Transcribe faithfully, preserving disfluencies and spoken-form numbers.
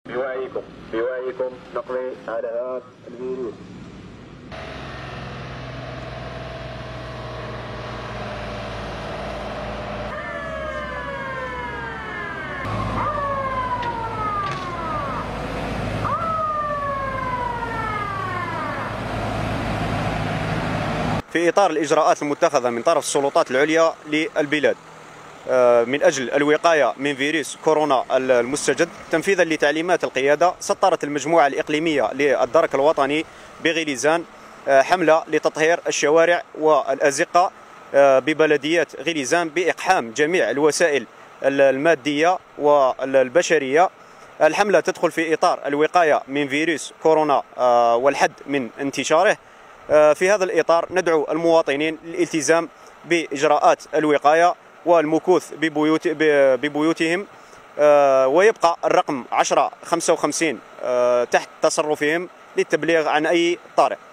بوعيكم بوعيكم نقضي على هذا الفيروس. في إطار الإجراءات المتخذة من طرف السلطات العليا للبلاد من أجل الوقاية من فيروس كورونا المستجد، تنفيذا لتعليمات القيادة، سطرت المجموعة الإقليمية للدرك الوطني بغليزان حملة لتطهير الشوارع والأزقة ببلديات غليزان بإقحام جميع الوسائل المادية والبشرية. الحملة تدخل في إطار الوقاية من فيروس كورونا والحد من انتشاره. في هذا الإطار ندعو المواطنين للالتزام بإجراءات الوقاية والمكوث ببيوت ببيوتهم، ويبقى الرقم عشرة خمسة وخمسين تحت تصرفهم للتبليغ عن أي طارئ.